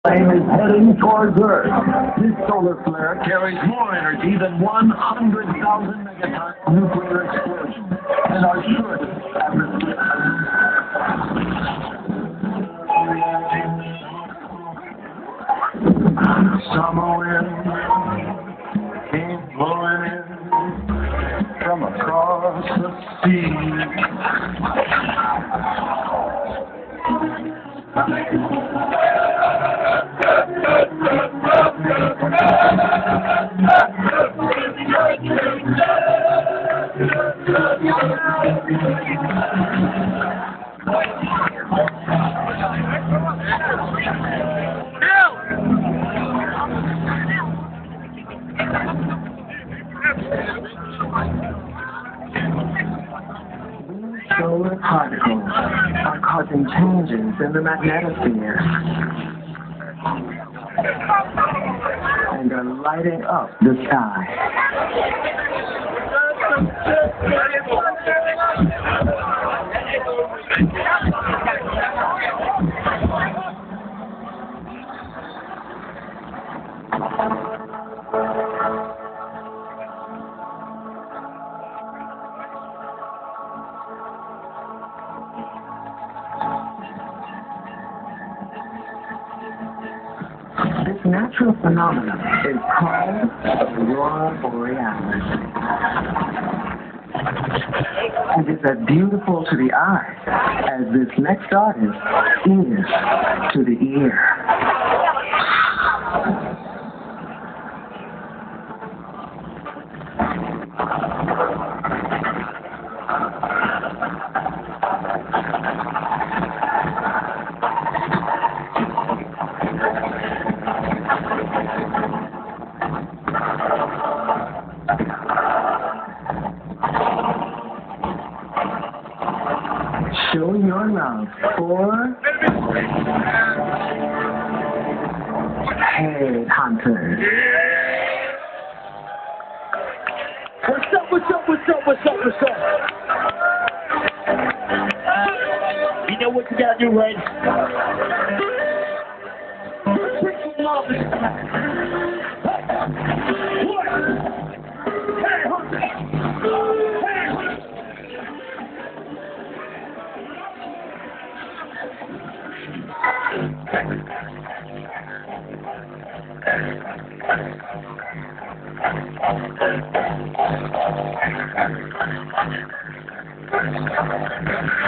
Flame is heading towards Earth. This solar flare carries more energy than 100,000 megaton nuclear explosion and are sure to summer wind came blowing in from across the sea. Solar particles are causing changes in the magnetosphere and are lighting up the sky. This natural phenomenon is called aurora borealis. And it's as beautiful to the eye as this next artist is to the ear. Show your love for Headhunterz. What's up, what's up, what's up, what's up, what's up? You know what you gotta do, right? Put some love in the sky. What? Headhunterz! Headhunterz!